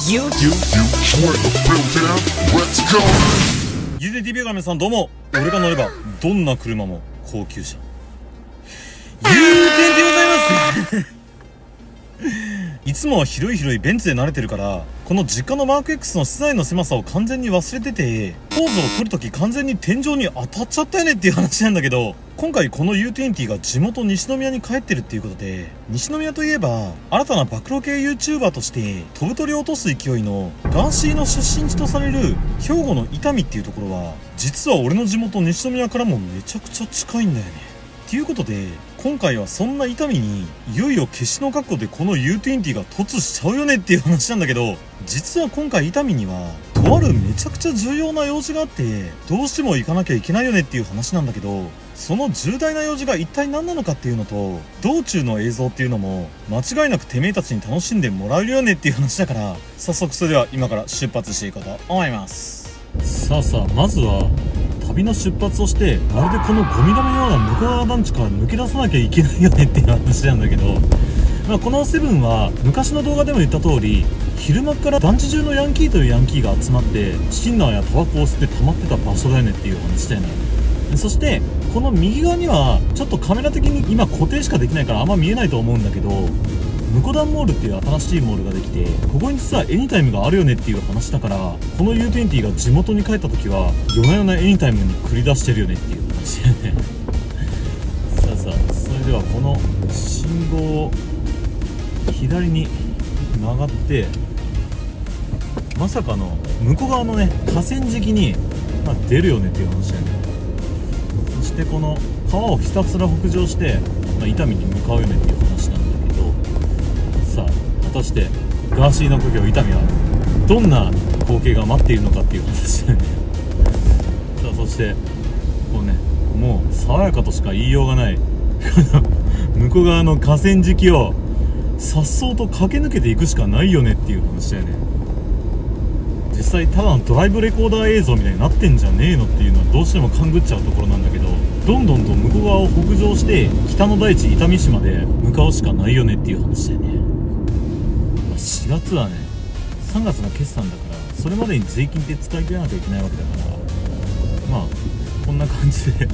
ゆで TV が皆さんどうも、俺が乗ればどんな車も高級車ゆうてんでございますいつもは広いベンツで慣れてるから、この実家のマーク X の室内の狭さを完全に忘れてて、ポーズを取るとき完全に天井に当たっちゃったよねっていう話なんだけど、今回この U20 が地元西宮に帰ってるっていうことで、西宮といえば新たな暴露系 YouTuber として飛ぶ鳥を落とす勢いのガーシーの出身地とされる兵庫の伊丹っていうところは、実は俺の地元西宮からもめちゃくちゃ近いんだよね。っていうことで今回はそんな伊丹にいよいよ決死の覚悟でこの U20 が突しちゃうよねっていう話なんだけど、実は今回伊丹にはとあるめちゃくちゃ重要な用事があってどうしても行かなきゃいけないよねっていう話なんだけど、その重大な用事が一体何なのかっていうのと、道中の映像っていうのも間違いなくてめえたちに楽しんでもらえるよねっていう話だから、早速それでは今から出発していこうと思います。さあまずは旅の出発をして、まるでこのゴミ玉のような向川団地から抜け出さなきゃいけないよねっていう話なんだけど、このセブンは昔の動画でも言った通り、昼間から団地中のヤンキーというヤンキーが集まってシンナーやタバコを吸って溜まってた場所だよねっていう話だよね。そしてこの右側にはちょっとカメラ的に今固定しかできないからあんま見えないと思うんだけど、向段モールっていう新しいモールができて、ここに実はエニタイムがあるよねっていう話だから、この U20 が地元に帰った時は夜な夜なエニタイムに繰り出してるよねっていう話だよねさあそれではこの信号を左に曲がって、まさかの向こう側のね河川敷に、出るよねっていう話だよね。そしてこの川をひたすら北上して、伊丹に向かうよねっていう話なんだけど、さあ果たしてガーシーの故郷伊丹はどんな光景が待っているのかっていう話だよねさあそしてこうね、もう爽やかとしか言いようがない向こう側の河川敷を颯爽と駆け抜けていくしかないよねっていう話だよね。実際ただのドライブレコーダー映像みたいになってんじゃねえのっていうのはどうしても勘ぐっちゃうところなんだけど、どんどんと向こう側を北上して北の大地伊丹市まで向かうしかないよねっていう話だよね。4月はね3月の決算だから、それまでに税金って使い切らなきゃいけないわけだから、こんな感じで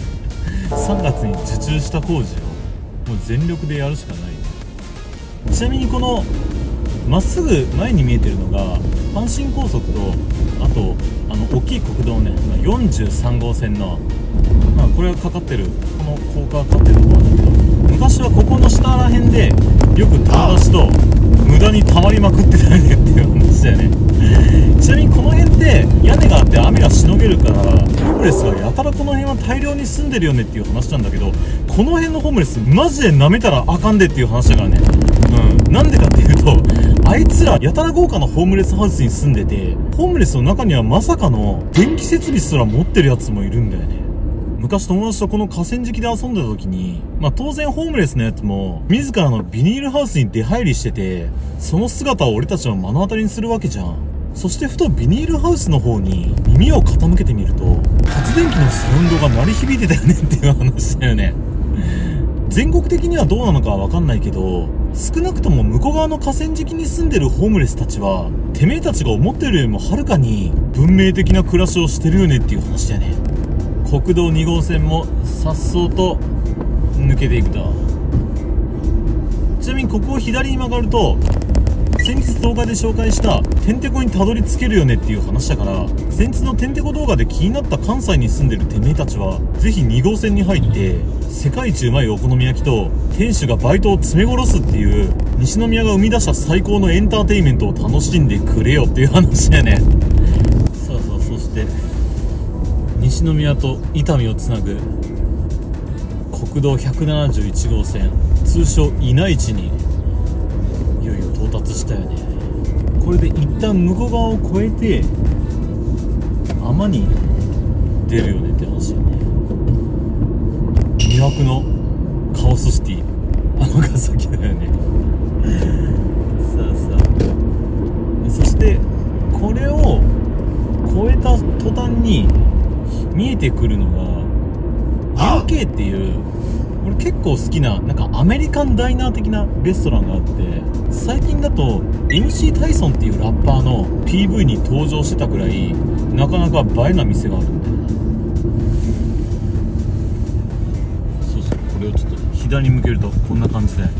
3月に受注した工事をもう全力でやるしかない。ちなみにこのまっすぐ前に見えてるのが阪神高速と、あと大きい国道ね、43号線の、これがかかってる、この高架がかかってるところなんだけど、昔はここの下ら辺でよく友達と無駄に溜まりまくってたよねっていう話だよねちなみにこの辺って屋根があって雨がしのげるから、ホームレスがやたらこの辺は大量に住んでるよねっていう話なんだけど、この辺のホームレスマジで舐めたらあかんでっていう話だからね。なんでかっていうと、あいつらやたら豪華なホームレスハウスに住んでて、ホームレスの中にはまさかの電気設備すら持ってるやつもいるんだよね。昔友達とこの河川敷で遊んでた時に、当然ホームレスのやつも自らのビニールハウスに出入りしてて、その姿を俺たちは目の当たりにするわけじゃん。そしてふとビニールハウスの方に耳を傾けてみると、発電機のサウンドが鳴り響いてたよねっていう話だよね。全国的にはどうなのかはわかんないけど、少なくとも向こう側の河川敷に住んでるホームレスたちはてめえたちが思ってるよりもはるかに文明的な暮らしをしてるよねっていう話だよね。国道2号線も颯爽と抜けていくと。ちなみにここを左に曲がると、先日動画で紹介したてんてこにたどり着けるよねっていう話だから、先日のてんてこ動画で気になった関西に住んでるてめえたちはぜひ2号線に入って世界一うまいお好み焼きと店主がバイトを詰め殺すっていう西宮が生み出した最高のエンターテインメントを楽しんでくれよっていう話だよね。さあそして西宮と伊丹をつなぐ国道171号線、通称稲市にいよいよ到達したよね。これで一旦向こう側を越えて天に出るよねって話だよね。魅惑のカオスシティ尼崎だよねさあそしてこれを越えた途端に見えてくるのが UK っていう、俺結構好きななんかアメリカンダイナー的なレストランがあって、最近だと MC タイソンっていうラッパーの PV に登場してたぐらいなかなか映えな店があるんだよ。そうそう、これをちょっと左に向けるとこんな感じで、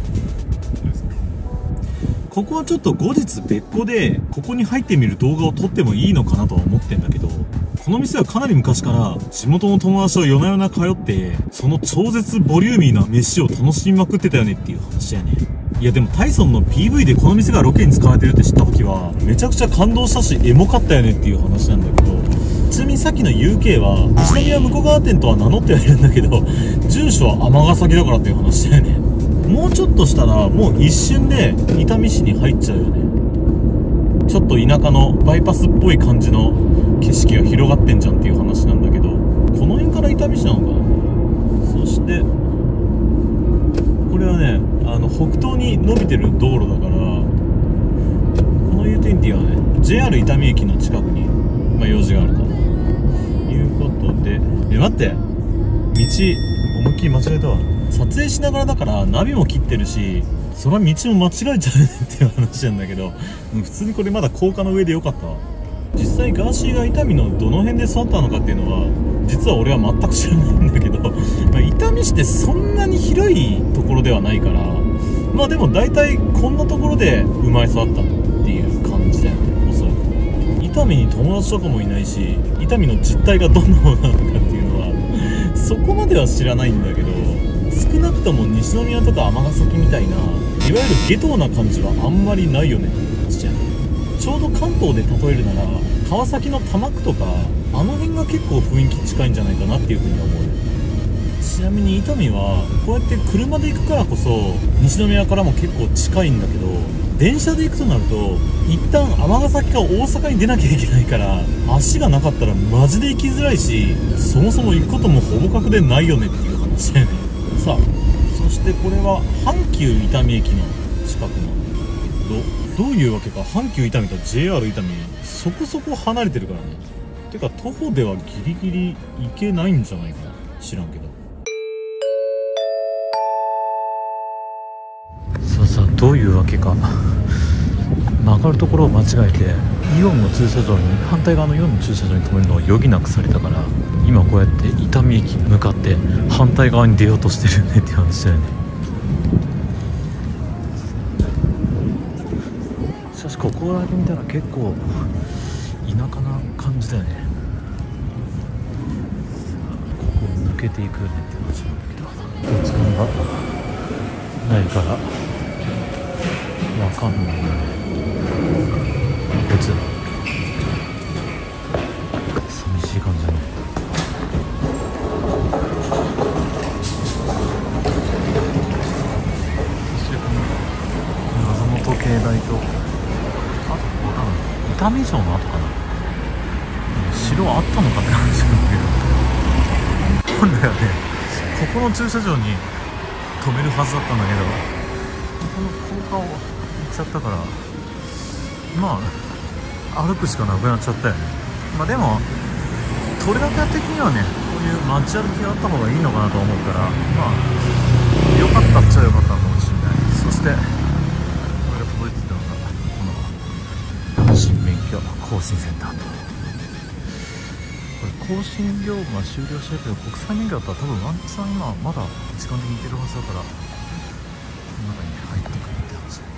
ここはちょっと後日別個でここに入ってみる動画を撮ってもいいのかなとは思ってんだけど、この店はかなり昔から地元の友達と夜な夜な通って、その超絶ボリューミーな飯を楽しみまくってたよねっていう話やね。いやでもタイソンの PV でこの店がロケに使われてるって知った時はめちゃくちゃ感動したしエモかったよねっていう話なんだけど、ちなみにさっきの UK は西宮向川店とは名乗ってはいるんだけど、住所は尼崎だからっていう話だよね。もうちょっとしたらもう一瞬で伊丹市に入っちゃうよね。ちょっと田舎のバイパスっぽい感じの景色が広がってんじゃんっていう話なんだけど、この辺から伊丹市なのかな。そしてこれはね、北東に伸びてる道路だから、この U20 はね JR 伊丹駅の近くに、用事があるということで、待って、道思いっきり間違えたわ。撮影しながらだからナビも切ってるし、そりゃ道も間違えちゃうねっていう話なんだけど、普通にこれまだ高架の上でよかったわ。実際ガーシーが伊丹のどの辺で育ったのかっていうのは実は俺は全く知らないんだけど、伊丹市ってそんなに広いところではないから、でも大体こんなところで生まれ育ったっていう感じだよね、おそらく。伊丹に友達とかもいないし、伊丹の実態がどんなものなのかっていうのはそこまでは知らないんだけど、少なくとも西宮とか尼崎みたいないわゆるゲトな感じはあんまりないよねって話やね。ちょうど関東で例えるなら川崎の多摩区とかあの辺が結構雰囲気近いんじゃないかなっていうふうに思う。ちなみに伊丹はこうやって車で行くからこそ西宮からも結構近いんだけど、電車で行くとなると一旦尼崎か大阪に出なきゃいけないから、足がなかったらマジで行きづらいし、そもそも行くこともほぼ確でないよねっていう話だよね。さあ、そしてこれは阪急伊丹駅の近くなんだけど、どういうわけか阪急伊丹と JR 伊丹そこそこ離れてるからね。てか徒歩ではギリギリ行けないんじゃないかな、知らんけど。さあどういうわけか曲がるところを間違えてイオンの駐車場に、反対側のイオンの駐車場に止めるのを余儀なくされたから、今こうやって伊丹駅に向かって反対側に出ようとしてるねって話だよね。しかしここだけ見たら結構田舎な感じだよね。ここを抜けていくよねって話なんだけど、時間がないからわかんないよね。こっちだ。寂しい感じだね。そしてこの謎の時計台と、あ、わかんない、伊丹城の跡かな。城あったのかって話なんだけど、本来はねここの駐車場に止めるはずだったんだけど、この高架を行っちゃったから、歩くしかなくなっちゃったよね。でも取れ高的にはね、こういう街歩きがあった方がいいのかなと思うから、良かったっちゃ良かったのかもしれない。そしてこれが届いてたのがこの新免許更新センターと、これ更新業務は終了してるけど、国際免許だったら多分ワンチャン今まだ時間的にいけるはずだから、この中に入ってくるって話だね。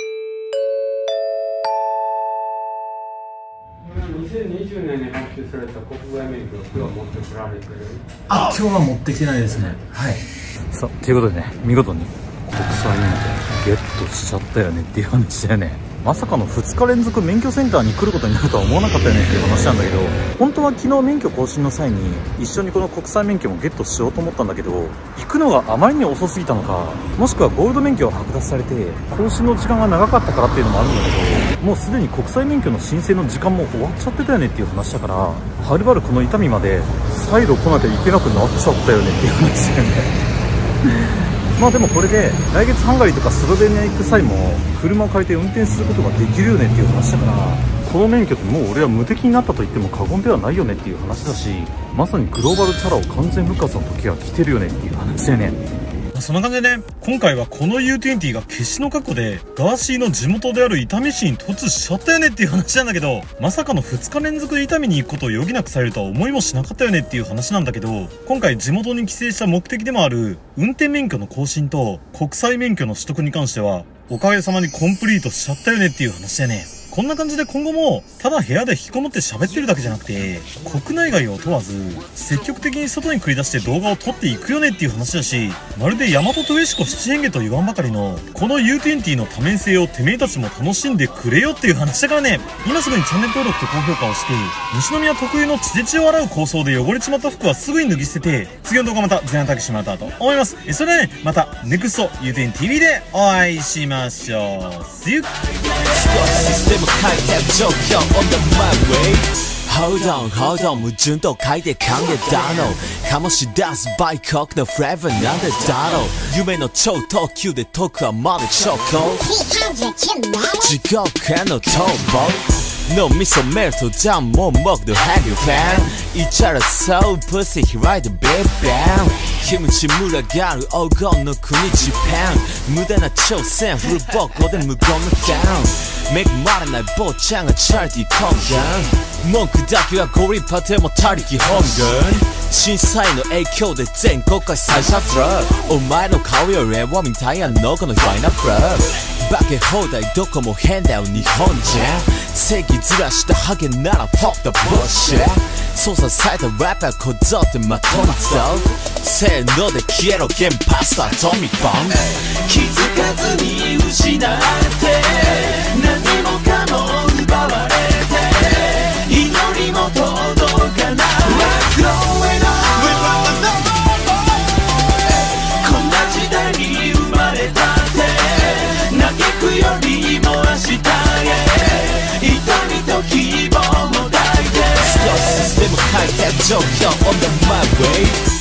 2020年に発給された国外免許を今日は持ってこられてる？ 今日は持ってきてないですね。はい。さあ、ということでね、見事に国際免許ゲットしちゃったよねっていう話だよね。まさかの2日連続免許センターに来ることになるとは思わなかったよねっていう話なんだけど、本当は昨日免許更新の際に一緒にこの国際免許もゲットしようと思ったんだけど、行くのがあまりに遅すぎたのか、もしくはゴールド免許を剥奪されて更新の時間が長かったからっていうのもあるんだけど、もうすでに国際免許の申請の時間も終わっちゃってたよねっていう話だから、はるばるこの伊丹まで再度来なきゃいけなくなっちゃったよねっていう話だよね。でもこれで来月ハンガリーとかスロベニア行く際も車を借りて運転することができるよねっていう話だから、この免許ってもう俺は無敵になったと言っても過言ではないよねっていう話だし、まさにグローバルチャラを完全復活の時が来てるよねっていう話だよね。 そんな感じでね、今回はこの U20 が決死の覚悟でガーシーの地元である伊丹市に突しちゃったよねっていう話なんだけど、まさかの2日連続で伊丹に行くことを余儀なくされるとは思いもしなかったよねっていう話なんだけど、今回地元に帰省した目的でもある運転免許の更新と国際免許の取得に関してはおかげさまにコンプリートしちゃったよねっていう話だよね。こんな感じで今後もただ部屋で引きこもって喋ってるだけじゃなくて、国内外を問わず積極的に外に繰り出して動画を撮っていくよねっていう話だし、まるで大和と上しこ七変化と言わんばかりのこの U20 の多面性をてめえたちも楽しんでくれよっていう話だからね。今すぐにチャンネル登録と高評価をして、西宮特有の血で血を洗う構想で汚れちまった服はすぐに脱ぎ捨てて、次の動画また全アタックしてもらったと思います。それではね、また NEXT U10TV でお会いしましょう。See you! on the my way Hold on, hold on 矛盾と書いて噛んでたの醸し出すバイコクのフレーバーなんでだろう夢の超特急で遠くはまでチョコ地獄への逃亡脳みそメルトダウン盲目のヘビーファンイチャラソウプシ開いてビッバンキムチ群がる黄金の国ジパン無駄な挑戦フルボコで無言のダウン恵まれない坊ちゃんがチャリティー懇願文句だけはゴリパテも他力本願震災の影響で全国開催者トラッお前の顔よりはみたいやのこのファイナプラ化け放題どこも変だよ日本じゃ正義ずらしたハゲなら Fuck the bullshit 操作されたラッパーこぞってまとめぞせーので消えろ原発とアトミックボム気づかずに失って何もかも奪われて祈りも届かない What's going on こんな時代に生まれたって嘆くよりも明日へ痛みと希望も抱いて少しでも変えた状況 On the my way